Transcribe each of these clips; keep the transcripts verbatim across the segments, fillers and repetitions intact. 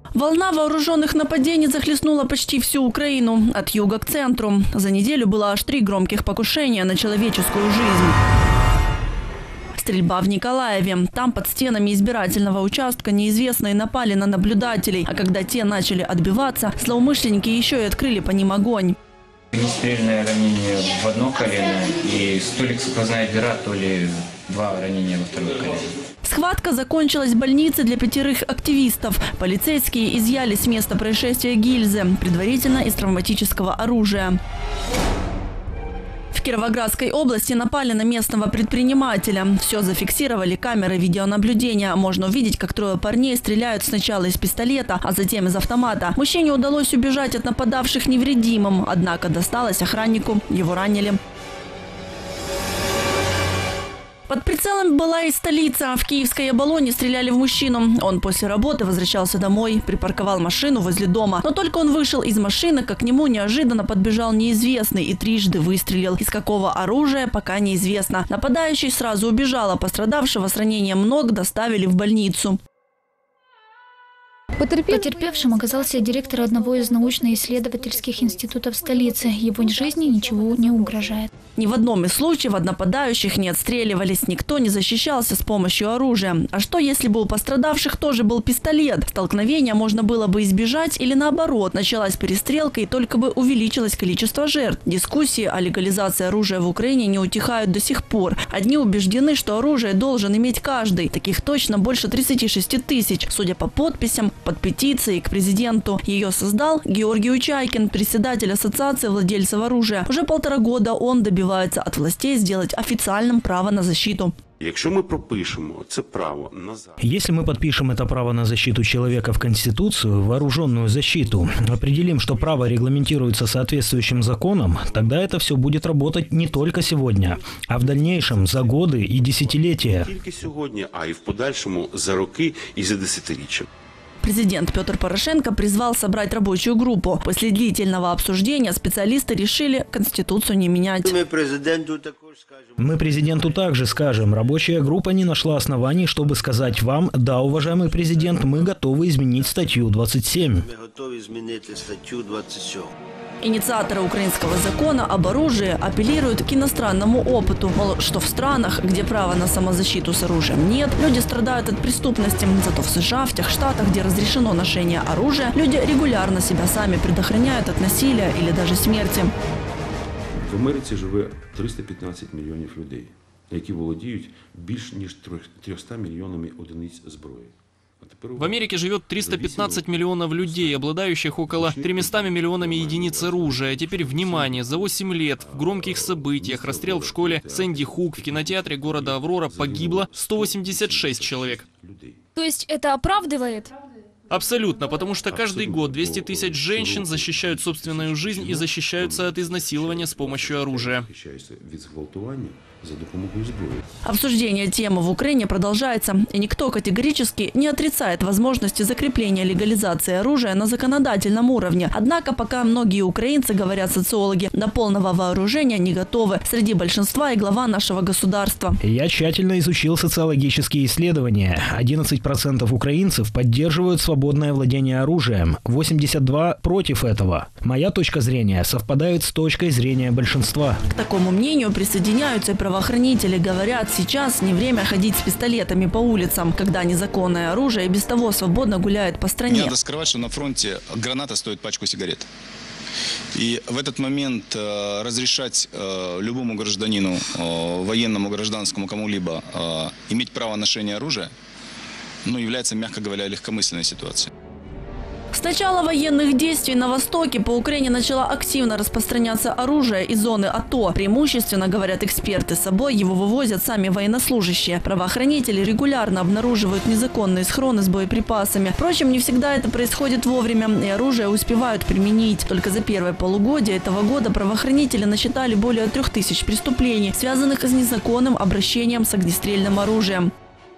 Волна вооруженных нападений захлестнула почти всю Украину, от юга к центру. За неделю было аж три громких покушения на человеческую жизнь. Стрельба в Николаеве. Там под стенами избирательного участка неизвестные напали на наблюдателей, а когда те начали отбиваться, злоумышленники еще и открыли по ним огонь. Огнестрельное ранение в одно колено и то ли сквозная дыра, то ли два ранения во второе колено. Схватка закончилась в больнице для пятерых активистов. Полицейские изъяли с места происшествия гильзы, предварительно из травматического оружия. В Кировоградской области напали на местного предпринимателя. Все зафиксировали камеры видеонаблюдения. Можно увидеть, как трое парней стреляют сначала из пистолета, а затем из автомата. Мужчине удалось убежать от нападавших невредимым, однако досталось охраннику. Его ранили. Под прицелом была и столица. В Киевской Оболоне стреляли в мужчину. Он после работы возвращался домой, припарковал машину возле дома. Но только он вышел из машины, как к нему неожиданно подбежал неизвестный и трижды выстрелил. Из какого оружия, пока неизвестно. Нападающий сразу убежал, а пострадавшего с ранением ног доставили в больницу. Потерпевшим оказался директор одного из научно-исследовательских институтов столицы. Его жизни ничего не угрожает. Ни в одном из случаев от нападающих не отстреливались, никто не защищался с помощью оружия. А что, если бы у пострадавших тоже был пистолет? Столкновения можно было бы избежать или наоборот. Началась перестрелка и только бы увеличилось количество жертв. Дискуссии о легализации оружия в Украине не утихают до сих пор. Одни убеждены, что оружие должен иметь каждый. Таких точно больше тридцати шести тысяч, судя по подписям под петицией к президенту. Ее создал Георгий Учайкин, председатель Ассоциации владельцев оружия. Уже полтора года он добивается от властей сделать официальным право на защиту. Если мы пропишем это право на Если мы подпишем это право на защиту человека в Конституцию, вооруженную защиту, определим, что право регламентируется соответствующим законом, тогда это все будет работать не только сегодня, а в дальнейшем за годы и десятилетия. Не только сегодня, а и в подальшему за роки и за десятилетия. Президент Петр Порошенко призвал собрать рабочую группу. После длительного обсуждения специалисты решили Конституцию не менять. Мы президенту также скажем, рабочая группа не нашла оснований, чтобы сказать вам: да, уважаемый президент, мы готовы изменить статью двадцать семь. Инициаторы украинского закона об оружии апеллируют к иностранному опыту, мол, что в странах, где права на самозащиту с оружием нет, люди страдают от преступности. Зато в США, в тех штатах, где разрешено ношение оружия, люди регулярно себя сами предохраняют от насилия или даже смерти. В Америці живе триста п'ятнадцять мільйонів людей, які володіють більш ніж трьохстами мільйонами одиниць зброї. В Америке живет триста пятнадцать миллионов людей, обладающих около тремястами миллионами единиц оружия. Теперь внимание, за восемь лет в громких событиях, расстрел в школе Сэнди Хук, в кинотеатре города Аврора погибло сто восемьдесят шесть человек. То есть это оправдывает? Абсолютно, потому что каждый год двести тысяч женщин защищают собственную жизнь и защищаются от изнасилования с помощью оружия. Обсуждение темы в Украине продолжается, и никто категорически не отрицает возможности закрепления легализации оружия на законодательном уровне. Однако пока многие украинцы, говорят социологи, до полного вооружения не готовы. Среди большинства и глава нашего государства. Я тщательно изучил социологические исследования. одиннадцать процентов украинцев поддерживают свободное владение оружием, восемьдесят два процента против этого. Моя точка зрения совпадает с точкой зрения большинства. К такому мнению присоединяются и правоохранители. Говорят, сейчас не время ходить с пистолетами по улицам, когда незаконное оружие и без того свободно гуляет по стране. Не надо скрывать, что на фронте граната стоит пачку сигарет. И в этот момент э, разрешать э, любому гражданину, э, военному, гражданскому, кому-либо э, иметь право ношения оружия, ну, является, мягко говоря, легкомысленной ситуацией. С начала военных действий на Востоке по Украине начало активно распространяться оружие из зоны АТО. Преимущественно, говорят эксперты, с собой его вывозят сами военнослужащие. Правоохранители регулярно обнаруживают незаконные схроны с боеприпасами. Впрочем, не всегда это происходит вовремя, и оружие успевают применить. Только за первое полугодие этого года правоохранители насчитали более трех тысяч преступлений, связанных с незаконным обращением с огнестрельным оружием.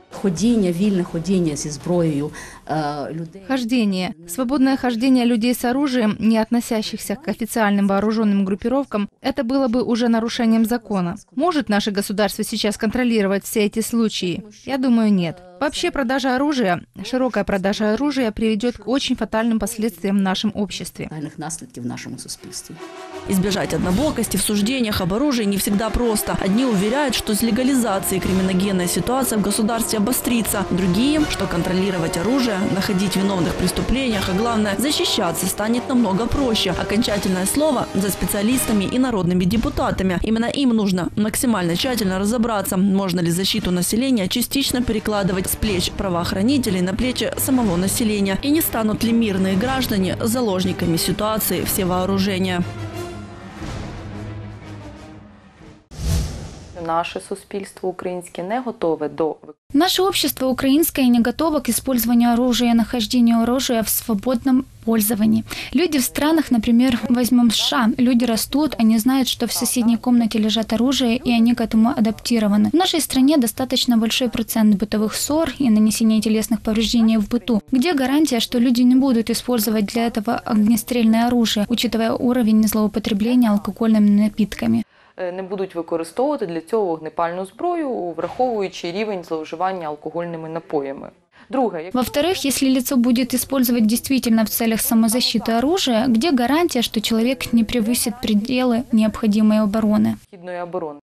Ходіння, вільне ходіння зі зброєю людей. Хождение. Свободное хождение людей с оружием, не относящихся к официальным вооруженным группировкам, это было бы уже нарушением закона. Может наше государство сейчас контролировать все эти случаи? Я думаю, нет. Вообще продажа оружия, широкая продажа оружия приведет к очень фатальным последствиям в нашем обществе. Наслідків в нашому суспільстві. Избежать однобокости в суждениях об оружии не всегда просто. Одни уверяют, что с легализацией криминогенная ситуация в государстве обострится. Другие, что контролировать оружие, находить виновных в преступлениях, а главное, защищаться станет намного проще. Окончательное слово за специалистами и народными депутатами. Именно им нужно максимально тщательно разобраться, можно ли защиту населения частично перекладывать с плеч правоохранителей на плечи самого населения. И не станут ли мирные граждане заложниками ситуации всевооружения. Наше суспільство українське не готове до... Наше общество украинское не готово к использованию оружия и нахождению оружия в свободном пользовании. Люди в странах, например, возьмем США, люди растут, они знают, что в соседней комнате лежат оружие, и они к этому адаптированы. В нашей стране достаточно большой процент бытовых ссор и нанесения телесных повреждений в быту. Где гарантия, что люди не будут использовать для этого огнестрельное оружие, учитывая уровень злоупотребления алкогольными напитками? Не будуть використовувати для цього вогнепальну зброю, враховуючи рівень зловживання алкогольними напоями. Друге, во-вторых, если лицо будет использовать действительно в целях самозащиты оружие, где гарантия, что человек не превысит пределы необходимой обороны? Необхідної оборони.